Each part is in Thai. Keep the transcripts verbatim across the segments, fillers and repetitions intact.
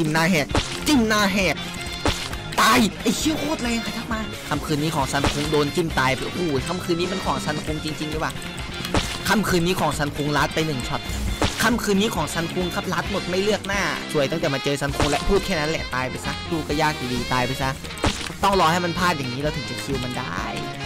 จิ้มหน้าแหกจิ้มหน้าแหกตายไอ้เชี่ยโคตรแรงใครทักมาค่ำคืนนี้ของซันคุงโดนจิ้มตายไปโอ้โหค่ำคืนนี้เป็นของซันคุงจริงๆเลยว่ะค่ำคืนนี้ของซันคุงลัดไปหนึ่งช็อตค่ำคืนนี้ของซันคุงครับลัดหมดไม่เลือกหน้าสวยตั้งแต่มาเจอซันคุงและพูดแค่นั้นแหละตายไปซะดูก็ยากอยู่ดีตายไปซะต้องรอให้มันพลาดอย่างนี้เราถึงจะคิวมันได้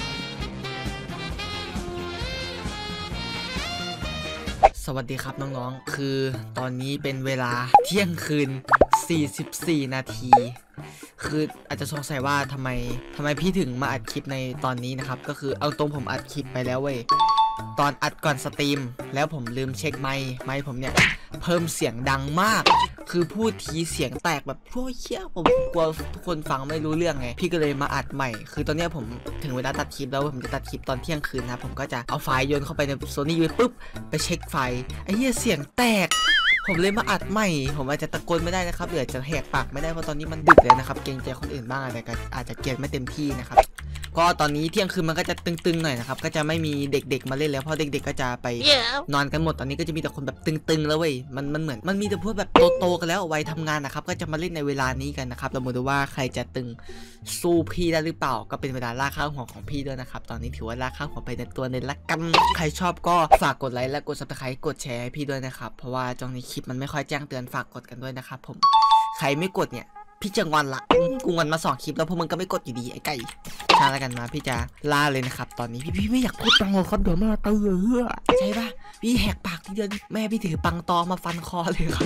สวัสดีครับน้องๆคือตอนนี้เป็นเวลาเที่ยงคืนสี่สิบสี่นาทีคืออาจจะสงสัยว่าทำไมทำไมพี่ถึงมาอัดคลิปในตอนนี้นะครับก็คือเอาตรงผมอัดคลิปไปแล้วเว้ยตอนอัดก่อนสตรีมแล้วผมลืมเช็คไมค์ไมค์ผมเนี่ยเพิ่มเสียงดังมากคือพูดทีเสียงแตกแบบพวกเชี่ยผมกลัวทุกคนฟังไม่รู้เรื่องไงพี่ก็เลยมาอัดใหม่คือตอนนี้ผมถึงเวลาตัดคลิปแล้วผมจะตัดคลิปตอนเที่ยงคืนนะผมก็จะเอาไฟล์โยนเข้าไปในโซนี่ยูปุ๊บไปเช็คไฟล์ไอ้เหี้ยเสียงแตกผมเลยมาอัดใหม่ผมอาจจะตะโกนไม่ได้นะครับหรือจะแหกปากไม่ได้เพราะตอนนี้มันดึกเลยนะครับเกรงใจคนอื่นบ้างแต่ก็อาจจะเกลียดไม่เต็มที่นะครับก็ตอนนี้เที่ยงคืนมันก็จะตึงๆหน่อยนะครับก็จะไม่มีเด็กๆมาเล่นแล้วเพราะเด็กๆก็จะไป yeah. นอนกันหมดตอนนี้ก็จะมีแต่คนแบบตึงๆแล้วเว้ยมันมันเหมือนมันมีแต่พวกแบบโตๆกันแล้ววัยทำงานนะครับก็จะมาเล่นในเวลานี้กันนะครับเรามาดูว่าใครจะตึงสู้พี่ได้หรือเปล่าก็เป็นเวลาล่าข้าวหัวของพี่ด้วยนะครับตอนนี้ถือว่าล่าข้าวหัวไปในตัวในละกันใครชอบก็ฝากกดไลค์และกด ซับสไครบ์ กดแชร์ให้พี่ด้วยนะครับเพราะว่าตรงนี้คลิปมันไม่ค่อยแจ้งเตือนฝากกดกันด้วยนะครับผมใครไม่กดเนี่ยพี่จะงอนละกูงอนมาสองคลิปแล้วพวกมึงก็ไม่กดอยู่ดีไอ้ไก่ช้าแล้วกันมาพี่จะล่าเลยนะครับตอนนี้พี่พี่ไม่อยากพูดตังเลยคนเดี๋ยวแม่เตือใช่ปะพี่แหกปากทีเดียวแม่พี่ถือปังตอมาฟันคอเลยครับ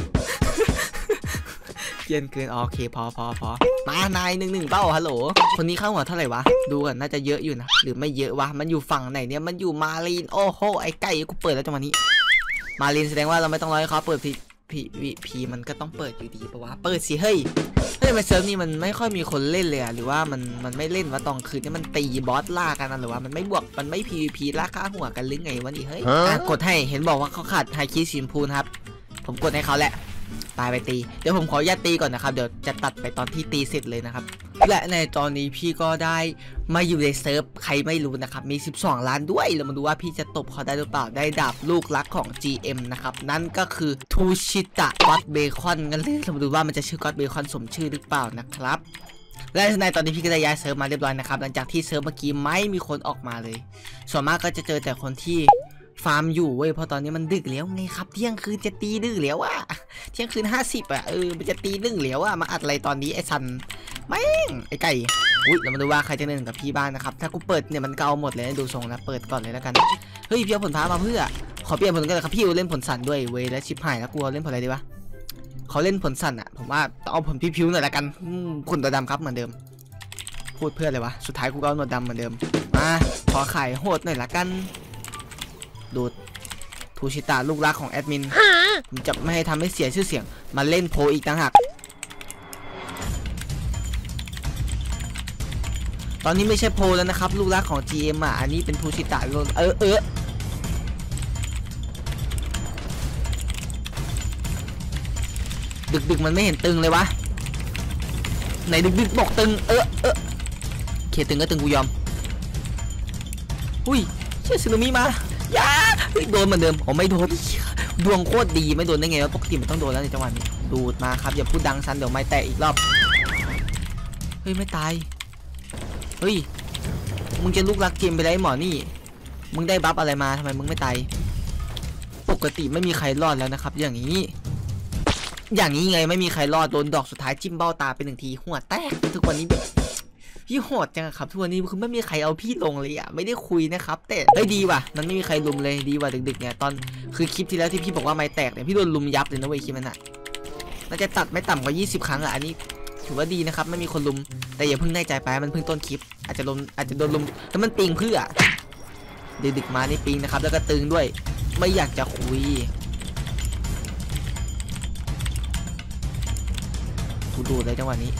เย็นเกินโอเคพอพอพอมานายหนึ่งหนึ่งเป้าฮัลโหลคนนี้เข้าหัวเท่าไหร่วะดูกันน่าจะเยอะอยู่นะหรือไม่เยอะวะมันอยู่ฝั่งไหนเนี่ยมันอยู่มาลีนโอ้โหไอ้ไก่กูเปิดแล้วจังหวะนี้มาลีนแสดงว่าเราไม่ต้องรอให้เขาเปิดพีพีวีพีมันก็ต้องเปิดอยู่ดีปะวะเปิดสิเฮ้ยเฮ้ยมาเซิร์ฟนี่มันไม่ค่อยมีคนเล่นเลยอะหรือว่ามันมันไม่เล่นวะตอนคืนนี่มันตีบอสล่ากันหรือว่ามันไม่บวกมันไม่ พี วี พี ล่าค่าหัวกันหรือไงวะนี่เฮ้ยกดให้เห็นบอกว่าเขาขาดไฮคีสีชมพูครับผมกดให้เขาแหละตายไปตีเดี๋ยวผมขอญาตตีก่อนนะครับเดี๋ยวจะตัดไปตอนที่ตีเสร็จเลยนะครับและในตอนนี้พี่ก็ได้มาอยู่ในเซิร์ฟใครไม่รู้นะครับมีสิบสองล้านด้วยเรามาดูว่าพี่จะตบเขาได้หรือเปล่าได้ดาบลูกรักของ จี เอ็ม นะครับนั่นก็คือทูชิตะก็อดเบคอนกันเลยเรามาดูว่ามันจะชื่อก็อดเบคอนสมชื่อหรือเปล่านะครับและในตอนนี้พี่ก็ได้ย้ายเซิร์ฟมาเรียบร้อยนะครับหลังจากที่เซิร์ฟเมื่อกี้ไม่มีคนออกมาเลยส่วนมากก็จะเจอแต่คนที่ฟาร์มอยู่เว้ยเพราะตอนนี้มันดึกแล้วไงครับเที่ยงคืนจะตีดึกแล้วอะเที่ยงคืนห้าสิบอะเออมันจะตีดึกแล้วอะมาอัดอะไรตอนนี้ไอ้ซันแม่งไอ้ไก่อุ้ยเรามาดูว่าใครจะหนึ่งกับพี่บ้านนะครับถ้ากูเปิดเนี่ยมันเก่าหมดเลยดูทรงนะเปิดก่อนเลยแล้วกันเฮ้ยพี่เอาผลท้ามาเพื่อขอเปลี่ยนผลกันเลยครับพี่เล่นผลสั่นด้วยเว้ยแล้วชิบหายแล้วกูเล่นผลอะไรดีวะเขาเล่นผลสั่นอะผมว่าเอาผลพิ้วๆหน่อยละกันขนตัวดำครับเหมือนเดิมพูดเพื่ออะไรวะสุดท้ายกูก็เอาหนวดดำเหมือนเดิมมาขอขายโหดหน่อยละกันดูดทูชิตะลูกรักของแอดมินผมจะไม่ให้ทำให้เสียชื่อเสียงมาเล่นโพอีกต่างหากตอนนี้ไม่ใช่โพแล้วนะครับลูกรักของ จี เอ็ม อ่ะอันนี้เป็นทูชิตะเออเออดึกดึกมันไม่เห็นตึงเลยวะไหนดึกดึกบอกตึงเออเออเคตึงก็ตึงกูยอมอุ้ยเชื่อสึนามิมาย่าโดนเหมือนเดิมผมไม่โดนดวงโคตรดีไม่โดนได้ไงวะปกติมันต้องโดนแล้วในจังหวะนี้ดูดมาครับอย่าพูดดังซันเดี๋ยวไม่แตะอีกรอบเฮ้ยไม่ตายเฮ้ยมึงจะลูกรักเกมไปได้หมอนี่มึงได้บัฟอะไรมาทำไมมึงไม่ตายปกติไม่มีใครรอดแล้วนะครับอย่างนี้อย่างนี้ไงไม่มีใครรอดโดนดอกสุดท้ายจิ้มเบ้าตาไปหนึ่งทีหัวแตกทุกวันนี้แบบพี่โหดจังครับทุกวันนี้คือไม่มีใครเอาพี่ลงเลยอ่ะไม่ได้คุยนะครับแต่เฮ้ยดีว่ะมันไม่มีใครลุมเลยดีว่ะดึกๆเนี่ยตอนคือคลิปที่แล้วที่พี่บอกว่าไม่แตกเนี่ยพี่โดนลุมยับเลยนะเว้ยคลิปนั้นอ่ะน่าจะตัดไม่ต่ำกว่ายี่สิบครั้งอ่ะอันนี้ถือว่าดีนะครับไม่มีคนลุมแต่อย่าเพิ่งได้ใจไปมันเพิ่งต้นคลิปอาจจะลุมอาจจะโดนลุมแล้วมันปิงเพื่อดึกๆมานี่ปิงนะครับแล้วก็ตึงด้วยไม่อยากจะคุยกูดูเลยจังหวะนี้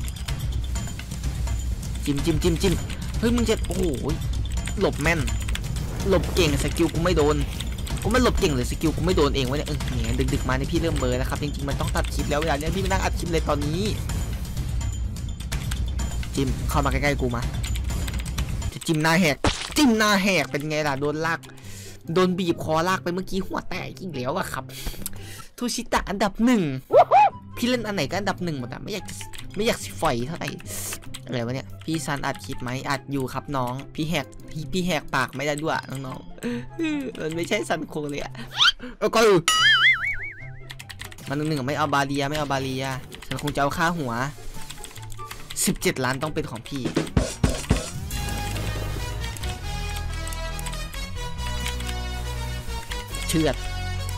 จิ้มจิ้มจิ้มจิ้มเฮ้ยมึงจะโอ้โหหลบแม่นหลบเก่งสกิลกูไม่โดนกูไม่หลบเก่งหรือสกิลกูไม่โดนเองวะเนี่ยเออเนี่ยดึกๆมานี่พี่เริ่มเบอร์แล้วครับจริงๆมันต้องตัดคลิปแล้วเวลาเนี้ยพี่ไม่นั่งอัดคลิปเลยตอนนี้จิ้มเข้ามาใกล้ๆกูมาจะจิ้มหน้าแหกจิ้มหน้าแหกเป็นไงล่ะโดนลากโดนบีบคอลากไปเมื่อกี้หัวแตกจริงแล้วอะครับทูชิตะอันดับหนึ่งพี่เล่นอันไหนก็อันดับหนึ่งหมดอะไม่อยากไม่อยากสิฝอยเท่าไหร่อะไรวะเนี่ยพี่ซันอัดคลิปไหมอัดอยู่ครับน้องพี่แหกพี่พี่แหกปากไม่ได้ด้วยน้องๆมันไม่ใช่ซันคงเลยอะแล้วก็มันหนึ่งไม่เอาบาเลียไม่เอาบาเลียซันคงจะเอาค่าหัวสิบเจ็ดล้านต้องเป็นของพี่เชือด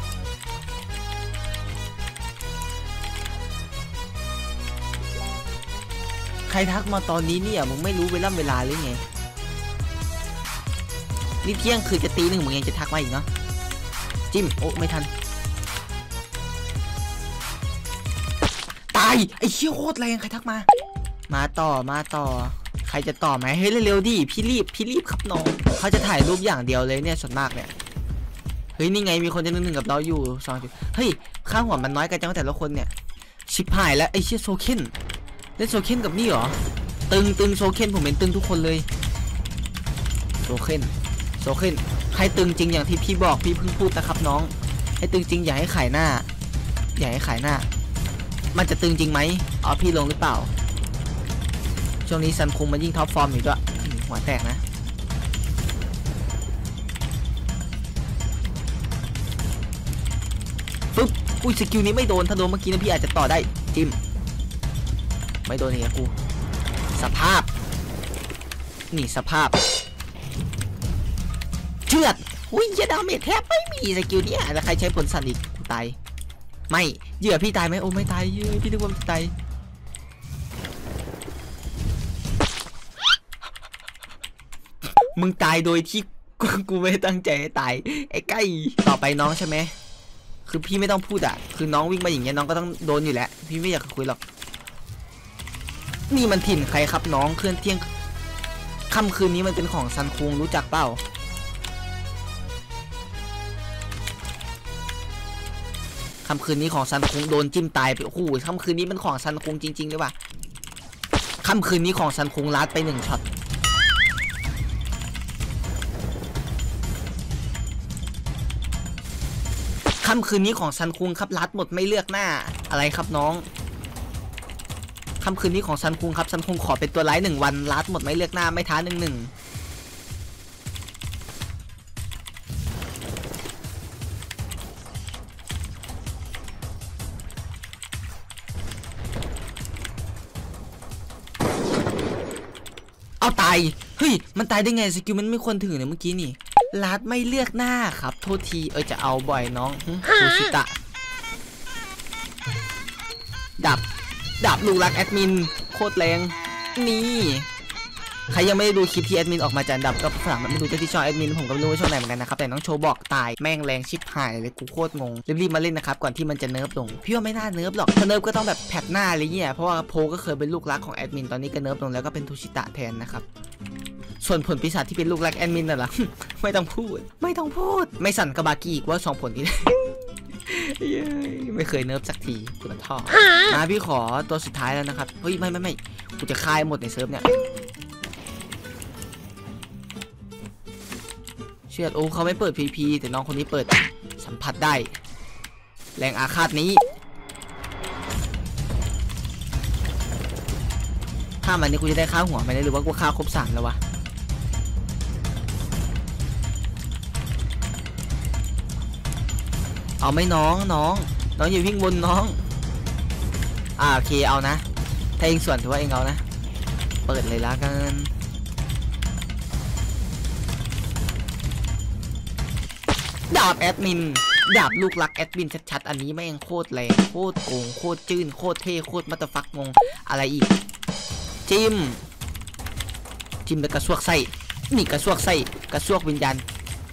ใครทักมาตอนนี้เนี่ยมึงไม่รู้เวลาเวลาหรือไงนี่เที่ยงคือจะตีหนึ่งมึงยังจะทักมาอีกเนาะจิ้มโอ้ไม่ทันตายไอ้เชี่ยโคตรแรงใครทักมามาต่อมาต่อใครจะต่อไหมเฮ้ยเร็วๆดิพี่รีบพี่รีบครับน้องเขาจะถ่ายรูปอย่างเดียวเลยเนี่ยส่วนมากเนี่ยเฮ้ยนี่ไงมีคนจะหนึ่งหนึ่งกับเราอยู่สองจุดเฮ้ยค่าหัวมันน้อยกันจังแต่ละคนเนี่ยชิบหายแล้วไอ้เชี่ยโซเคนเล่นโซเคนกับนี่เหรอตึงตึงโซเคนผมเห็นตึงทุกคนเลยโซเคนโซเคนให้ตึงจริงอย่างที่พี่บอกพี่เพิ่งพูดนะครับน้องให้ตึงจริงอย่าให้ขายหน้าอย่าให้ขายหน้ามันจะตึงจริงไหมอ๋อพี่ลงหรือเปล่าช่วงนี้ซันคุงมันยิ่งท็อปฟอร์มอยู่ด้วยหัวแตกนะปึ๊บอุ้ยสกิลนี้ไม่โดนถ้าโดนเมื่อกี้นะพี่อาจจะต่อได้จิ้มไม่โดนนี่กูสภาพนี่สภาพเชือดอุ้ยยาดาเมจแทบไม่มีสกิลนี้แล้วใครใช้ผลสั่นอีกกูตายไม่เหยื่อพี่ตายไหมโอ้ไม่ตายเย้ยพี่นึกว่าตายมึงตายโดยที่กูไม่ตั้งใจให้ตายไอ้ใกล้ต่อไปน้องใช่ไหมคือพี่ไม่ต้องพูดอ่ะคือน้องวิ่งมาอย่างเงี้ยน้องก็ต้องโดนอยู่แล้วพี่ไม่อยากคุยหรอกนี่มันถิ่นใครครับน้องเคลื่อนเที่ยงค่ำคืนนี้มันเป็นของซันคุงรู้จักเปล่าค่ำคืนนี้ของซันคุงโดนจิ้มตายไปโอ้โหค่ำคืนนี้มันของซันคุงจริงๆเลยว่ะค่ำคืนนี้ของซันคุงลัดไปหนึ่งช็อตค่ำคืนนี้ของซันคุงครับลัดหมดไม่เลือกหน้าอะไรครับน้องค่ำคืนนี้ของซันคุงครับซันคุงขอเป็นตัวร้ายหนึ่งวันลัดหมดไม่เลือกหน้าไม่ท้าหนึ่งหนึ่งเอาตายเฮ้ยมันตายได้ไงสกิลมันไม่ควรถือเนี่ยเมื่อกี้นี่ลัดไม่เลือกหน้าครับโทษทีเออจะเอาบ่อยน้องซูชิตะดับดับลูกรักแอดมินโคตรแรงนี่ใครยังไม่ได้ดูคลิปที่แอดมินออกมาจากดับก็ฝากมาดูที่ช่องแอดมินผมก็ไม่รู้ว่าช่องไหนเหมือนกันนะครับแต่น้องโชว์บอกตายแม่งแรงชิบหายเลยกูโคตรงงรีบๆมาเล่นนะครับก่อนที่มันจะเนิร์ฟลงพี่ว่าไม่น่าเนิร์ฟหรอกถ้าเนิร์ฟก็ต้องแบบแพทหน้าอะไรเงี้ยเพราะว่าโพก็เคยเป็นลูกรักของแอดมินตอนนี้ก็เนิร์ฟลงแล้วก็เป็นทูชิตะแทนนะครับส่วนผลปีศาจที่เป็นลูกรักแอดมินน่ะล่ะ ไม่ต้องพูดไม่ต้องพูดไม่สั่นกระบากีอีกว่าสองผลนี้ ไม่เคยเนิร์ฟสักทีคุณท่อมาพี่ขอตัวสุดท้ายแล้วนะครับเฮ้ยไม่ไม่ไม่กูจะคายหมดในเซิร์ฟเนี่ยเชื่อโอ้เขาไม่เปิด พี พี แต่น้องคนนี้เปิดสัมผัสได้แรงอาฆาตนี้ถ้ามันนี่กูจะได้ค่าหัวไหมหรือว่ากูค่าครบสามแล้ววะเอาไหมน้องน้องน้องอย่าวิ่งบนน้องอ่าโอเคเอานะถ้าเองส่วนถือว่าเองเอานะเปิดเลยละกันดาบแอดมินดาบลูกรักแอดมินชัดๆอันนี้แม่งโคตรแรงโคตรโกงโคตรจื้นโคตรเท่โคตรมัตฟักงงอะไรอีกจิ้มจิ้มแล้วกระซวกไส้นี่กระซวกไส้กระซวกวิญญาณ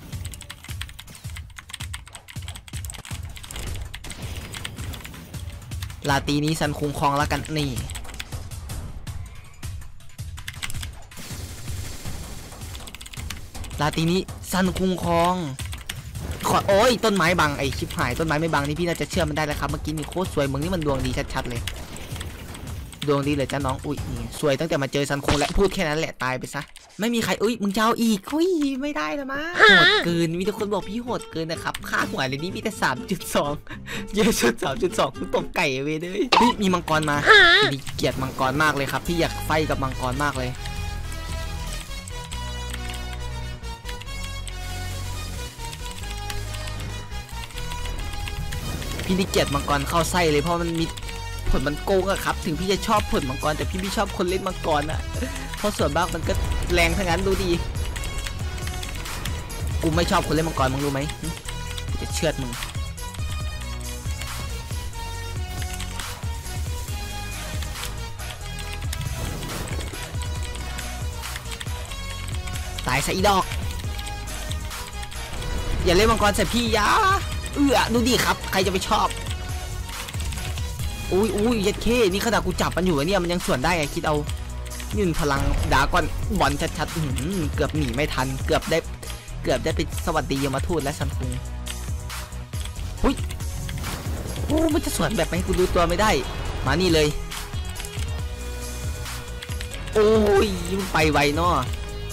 ลาตีนี้ซันคุงคลองแล้วกันนี่ลาตีนี้ซันคุงคลองขอโอ้ยต้นไม้บังไอชิบหายต้นไม้ไม่บังนี่พี่น่าจะเชื่อมันได้แล้วครับเมื่อกี้นี่โคตรสวยมึงนี่มันดวงดีชัดๆเลยดวงดีเลยจ้าน้องอุ้ยนี่สวยตั้งแต่มาเจอซันคุงและพูดแค่นั้นแหละตายไปซะไม่มีใครอุ้ยมึงจะเอาอีกอุ้ยไม่ได้แล้วมั้งโหดเกินมีแต่คนบอกพี่โหดเกินนะครับค่าหัวเลยนี่มีแต่สามจุดสองเยอะสุดสามจุดสองคุณตบไก่เว้ยเลยเฮ้ยมีมังกรมามีเกียรติมังกรมากเลยครับพี่อยากไฟกับมังกรมากเลยพี่นี่เกียรติมังกรเข้าไส้เลยเพราะมันมีผลมันโกงอะครับถึงพี่จะชอบผลมังกรแต่พี่ไม่ชอบคนเล่นมังกรอะเพราะส่วนมากมันก็แรงทั้งนั้นดูดีกูไม่ชอบคนเล่นมังกรมึงรู้ไหมจะเชือดมึงตายซะอีดอกอย่าเล่นมังกรใส่พี่ยาเอื้อดูดิครับใครจะไปชอบอุ้ยอุ้ยยัดเคนี่ขนาดกูจับมันอยู่เนี่ยมันยังสวนได้ไงคิดเอายืนพลังดาก่อนบอลชัดๆเกือบหนีไม่ทันเกือบได้เกือบได้ไปสวัสดียมทูตและซันคุงอุ้ยโอ้มันจะสวนแบบให้กูดูตัวไม่ได้มานี่เลยโอ้ยมันไปไวเนาะ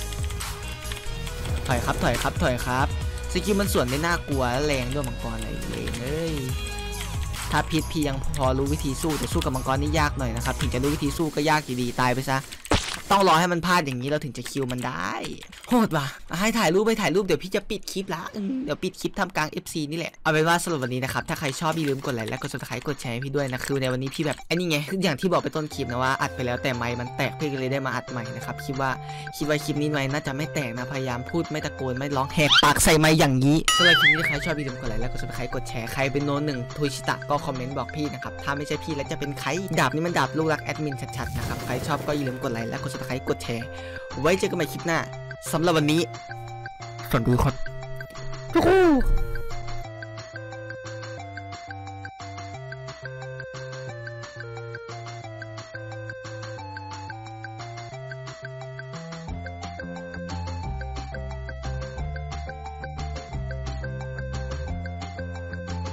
ถอยครับถอยครับถอยครับสกิลมันสวนได้น่ากลัวแรงด้วยมังกรอะไรเองเอ้ยถ้าพิษพี่ยังพอรู้วิธีสู้แต่สู้กับมังกรนี่ยากหน่อยนะครับถึงจะรู้วิธีสู้ก็ยากอยู่ดีตายไปซะต้องรอให้มันพลาดอย่างนี้เราถึงจะคิวมันได้โหดว่ะให้ถ่ายรูปไปถ่ายรูปเดี๋ยวพี่จะปิดคลิปละเดี๋ยวปิดคลิปทำกลาง เอฟ ซี นี่แหละเอาเป็นว่าสำหรับวันนี้นะครับถ้าใครชอบอย่าลืมกดไลค์และกด ซับสไครบ์ กดแชร์ให้พี่ด้วยนะคือในวันนี้พี่แบบไอ้นี่ไงคืออย่างที่บอกไปต้นคลิปนะว่าอัดไปแล้วแต่ไมค์มันแตกพี่ก็เลยได้มาอัดใหม่นะครับคิดว่าคิดว่าคลิปนี้ไมค์น่าจะไม่แตกนะพยายามพูดไม่ตะโกนไม่ร้องแหกปากใส่ไมค์อย่างนี้สำหรับคลิปนี้ใครชอบอย่าลืมกดไลค์และกด ซับสไครบ์ กดแชร์ใครเป็นโน้นหนึ่งทวิชิตะก็คอมเมนต์บอกพี่นะครับถ้าไม่ใช่พี่แล้วจะเป็นใครดาบนี้มันดาบลูกรักแอดมินชัดๆนะครับใครชอบก็อย่าลืมกดไลค์และกด ซับสไครบ์ กดแชร์ไว้เจอกันใหม่คลิปหน้าสำหรับวันนี้สวัสดีครับ